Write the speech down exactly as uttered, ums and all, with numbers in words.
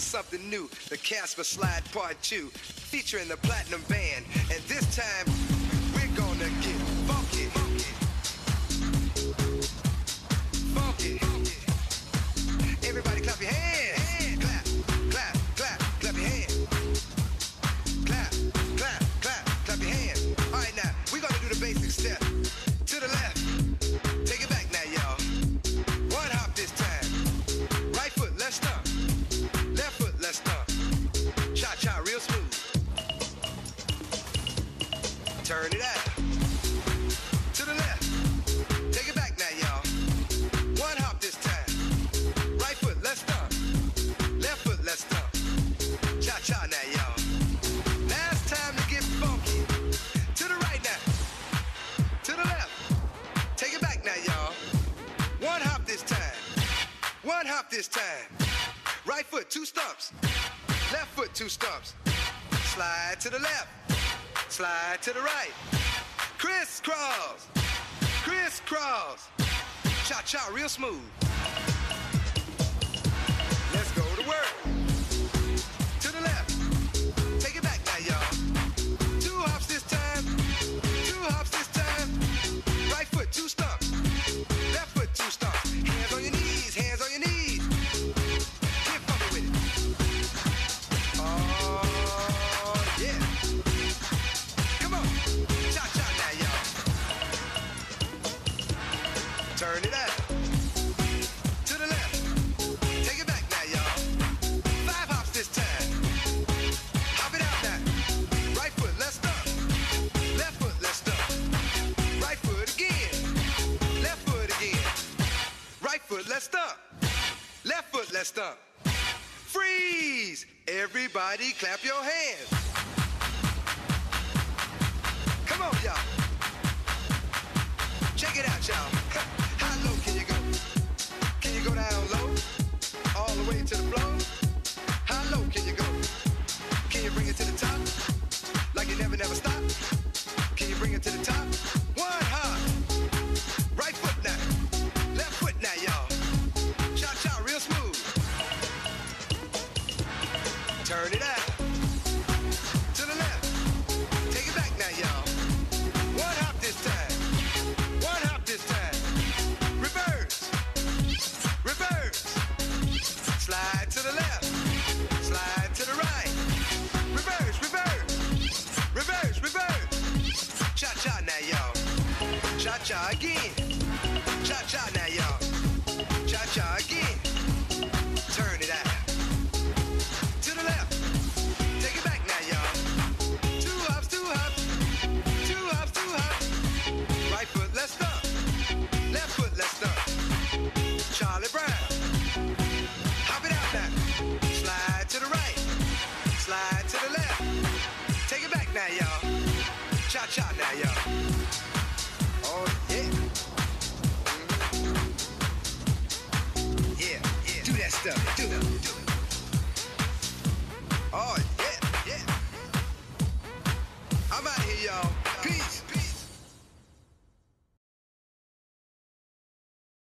is something new, the Casper Slide Part two, featuring the Platinum Band. And this time, we're gonna get funky. Funky. Everybody clap your hands. Clap, clap, clap, clap your hands. Clap, clap, clap, clap your hands. All right, now, we're gonna do the basic step. To the left. Take it back now, y'all. One hop this time. Right foot, let's stomp. Left foot, let's stomp. Cha-cha, real smooth. Turn it out. To the left. Take it back now, y'all. One hop this time. Right foot, let's stomp. Left foot, let's stomp. Cha-cha now, y'all. Now it's time to get funky. To the right now. To the left. Take it back now, y'all. One hop this time. One hop this time. Right foot, two stumps. Left foot, two stumps. Slide to the left. Slide to the right. Crisscross. Crisscross. Cha-cha, real smooth. Let's go to work. To the left. Take it back now, y'all. Two hops this time. Two hops this time. Right foot, two stumps. Left foot, two stumps. Hands on your knees, hands on your knees. Get funky with it. Oh, yeah. Come on. Cha-cha now, y'all. Turn it out. To the left. Take it back now, y'all. Five hops this time. Hop it out now. Right foot, let's stomp. Left foot, let's stomp. Right foot again. Left foot again. Right foot, let's stomp. Left foot, let's stomp. Freeze! Everybody clap your hands. Come on, y'all. Check it out, y'all. How low can you go? Can you go down low? All the way to the floor? How low can you go? Can you bring it to the top? Like you never, never stop? Can you bring it to the top? One hop. Right foot now. Left foot now, y'all. Cha-cha, real smooth. Turn it out. To the left. Take it back now, y'all. One hop this time. One hop this time. Reverse. Reverse. Slide to the left. Slide to the right. Reverse, reverse. Reverse, reverse. Cha-cha now, y'all. Cha-cha again. Cha-cha now, y'all. Cha-cha again. Turn it out. To the left. Take it back now, y'all. Two hops, two hops. Two hops, two hops. Right foot, let's stomp. Left foot, let's stomp. Charlie Brown. Hop it out now. Slide to the right. Slide to the left. Take it back now, y'all. Cha-cha now, y'all. Oh, yeah. Mm-hmm. Yeah, yeah. Do that stuff. Do it. Do it.